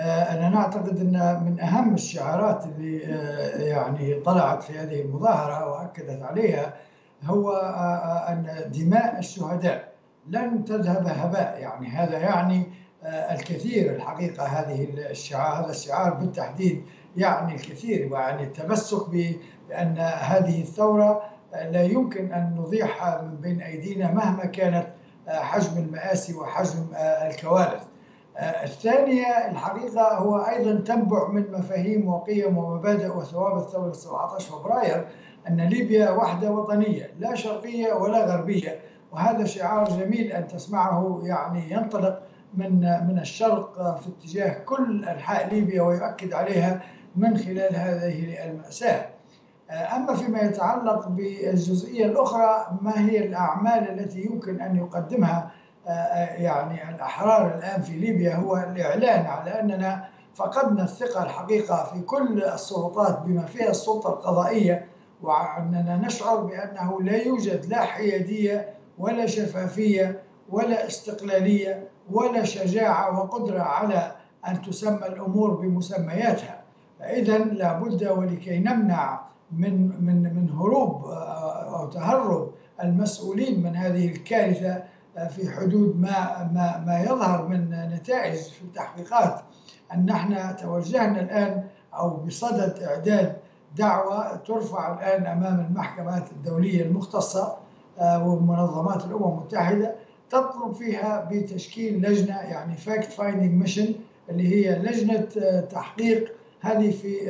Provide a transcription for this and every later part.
أنا نعتقد أن من أهم الشعارات اللي يعني طلعت في هذه المظاهرة وأكدت عليها هو أن دماء الشهداء لن تذهب هباء. يعني هذا يعني الكثير الحقيقة. هذا الشعار بالتحديد يعني الكثير، ويعني التمسك بأن هذه الثورة لا يمكن أن نضيعها من بين أيدينا مهما كانت حجم المآسي وحجم الكوارث. الثانية الحقيقة هو أيضا تنبع من مفاهيم وقيم ومبادئ وثوابت ثورة 17 فبراير، أن ليبيا وحدة وطنية لا شرقية ولا غربية. وهذا شعار جميل أن تسمعه، يعني ينطلق من الشرق في اتجاه كل أنحاء ليبيا ويؤكد عليها من خلال هذه المأساة. أما فيما يتعلق بالجزئية الأخرى، ما هي الأعمال التي يمكن أن يقدمها يعني الأحرار الآن في ليبيا؟ هو الإعلان على أننا فقدنا الثقة الحقيقة في كل السلطات بما فيها السلطة القضائية، وأننا نشعر بأنه لا يوجد لا حيادية ولا شفافية ولا استقلالية ولا شجاعة وقدرة على أن تسمى الأمور بمسمياتها. فإذا لابد، ولكي نمنع من هروب أو تهرب المسؤولين من هذه الكارثة في حدود ما يظهر من نتائج في التحقيقات، أن نحن توجهنا الآن أو بصدد إعداد دعوة ترفع الآن أمام المحكمات الدولية المختصة ومنظمات الأمم المتحدة، تطلب فيها بتشكيل لجنة، يعني fact finding mission، اللي هي لجنة تحقيق. هذه في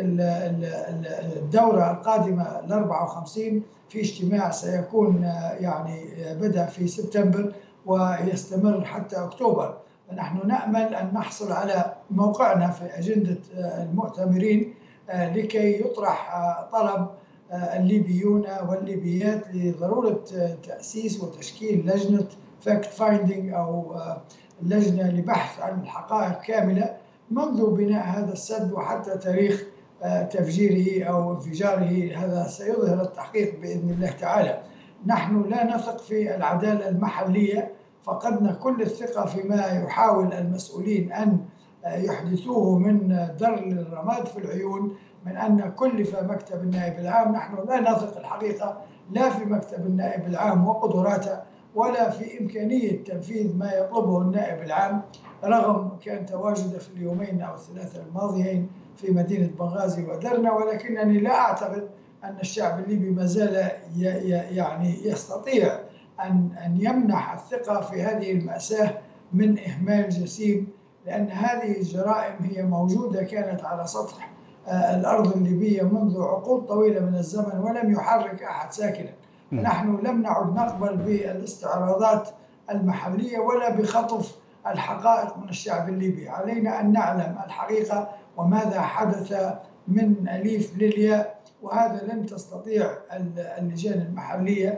الدورة القادمة ال54 في اجتماع سيكون يعني بدأ في سبتمبر ويستمر حتى أكتوبر. نحن نأمل أن نحصل على موقعنا في أجندة المؤتمرين لكي يطرح طلب الليبيون والليبيات لضرورة تأسيس وتشكيل لجنة فاكت فايندينج أو لجنة لبحث عن الحقائق كاملة منذ بناء هذا السد وحتى تاريخ تفجيره أو انفجاره. هذا سيظهر التحقيق بإذن الله تعالى. نحن لا نثق في العدالة المحلية، فقدنا كل الثقة فيما يحاول المسؤولين أن يحدثوه من در للرماد في العيون، من أن كلف مكتب النائب العام. نحن لا نثق الحقيقة لا في مكتب النائب العام وقدراته ولا في إمكانية تنفيذ ما يطلبه النائب العام، رغم كان تواجده في اليومين أو الثلاثة الماضيين في مدينة بنغازي ودرنا. ولكنني لا أعتقد أن الشعب الليبي ما زال يعني يستطيع أن يمنح الثقة في هذه المأساة من إهمال جسيم، لأن هذه الجرائم هي موجودة كانت على سطح الأرض الليبية منذ عقود طويلة من الزمن ولم يحرك أحد ساكنا. نحن لم نعد نقبل بالاستعراضات المحلية ولا بخطف الحقائق من الشعب الليبي. علينا أن نعلم الحقيقة وماذا حدث من أليف للياء، وهذا لن تستطيع اللجان المحلية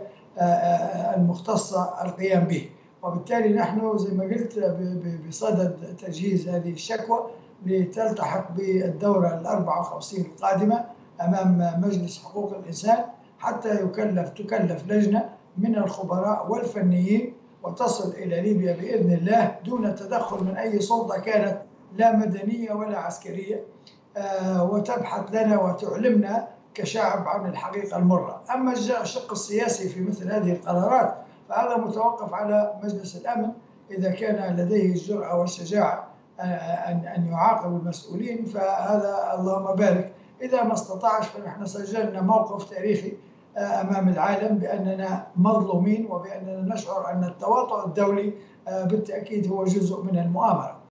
المختصة القيام به. وبالتالي نحن زي ما قلت بصدد تجهيز هذه الشكوى لتلتحق بالدورة ال54 القادمة أمام مجلس حقوق الإنسان، حتى تكلف لجنة من الخبراء والفنيين وتصل إلى ليبيا بإذن الله دون تدخل من أي سلطة كانت، لا مدنية ولا عسكرية، وتبحث لنا وتعلمنا كشعب عن الحقيقة المرة. أما الشق السياسي في مثل هذه القرارات فهذا متوقف على مجلس الأمن، إذا كان لديه الجرأة والشجاعة أن يعاقب المسؤولين فهذا اللهم بارك. إذا ما استطاعش فنحن سجلنا موقف تاريخي أمام العالم بأننا مظلومين، وبأننا نشعر أن التواطؤ الدولي بالتأكيد هو جزء من المؤامرة.